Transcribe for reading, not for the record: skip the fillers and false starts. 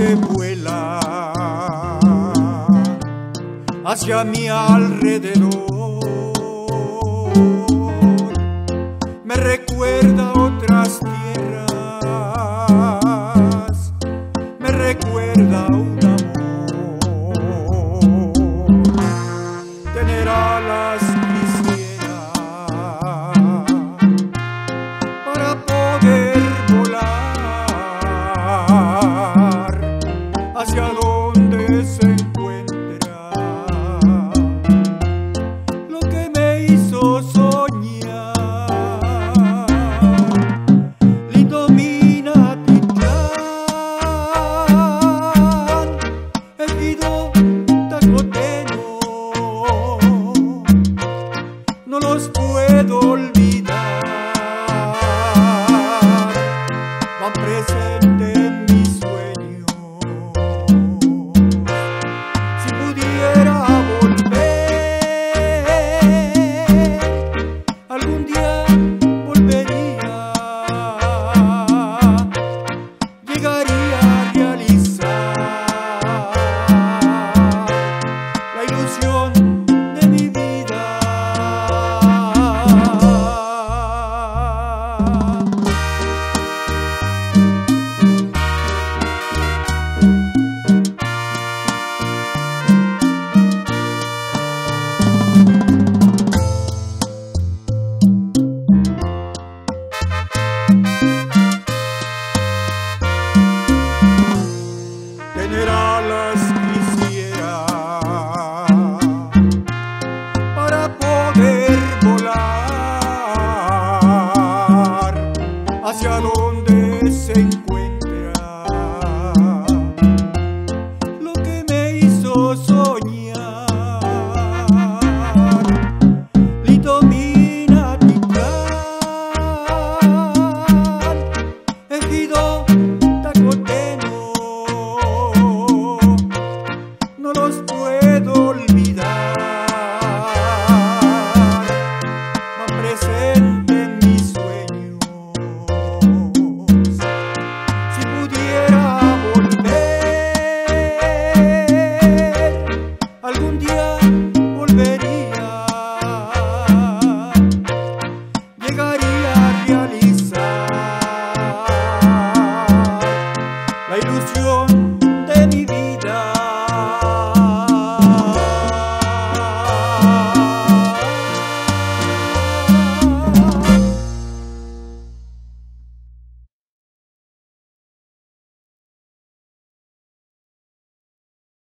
que vuela hacia mi alrededor me recuerda otras tierras, me recuerda un amor. Tener alas quisiera para poder volar hacia donde se encuentra lo que me hizo soñar. Lindo Minatitlán, ejido tacoteno, no los puedo olvidar.